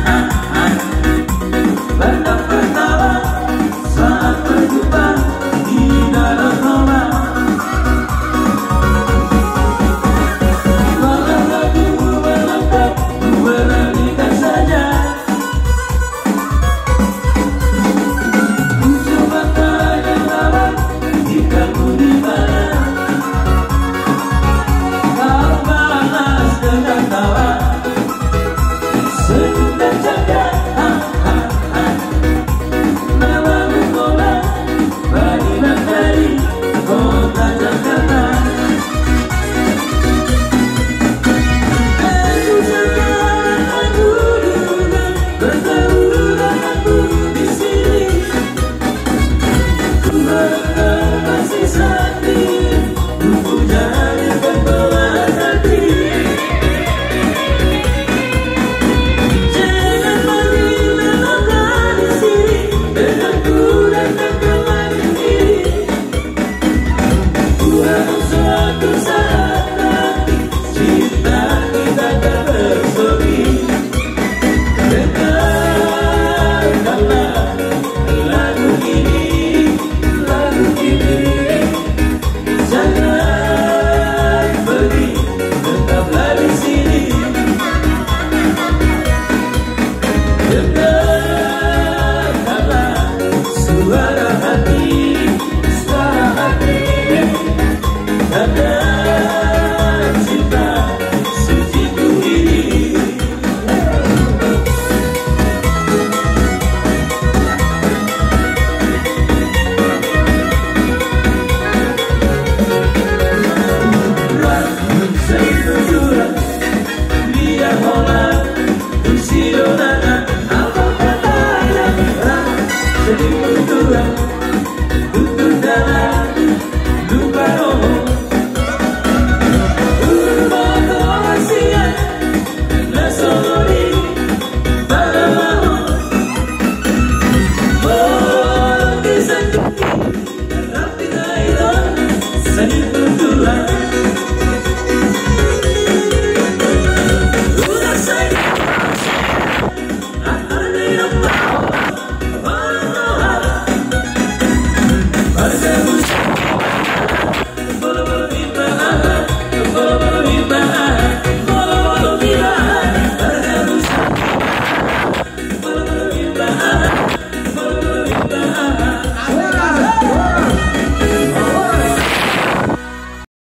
Banyak tertawa saat berjumpa di dalam rumah. Malam lagu melengkap, beranikan saja. Muncul mata yang lawan jika ku di mana. Kau balas dengan tawa, senyum dan canda. Namamu bola, beriman dari kota Jakarta. Aku sekarang aku duga bertemu denganmu di sini. Ku harap masih sakti, ku jadikan belah hati. Jangan pergi menetap di sini denganku datang kembali kini. Ku harap suatu saat nanti cinta kita akan bersemi. Dengarkanlah lagu ini, jangan pergi, tetaplah di sini. Dengarkanlah suara hati, tanda cinta suciku ini. Ramen setujuan, dia hola, un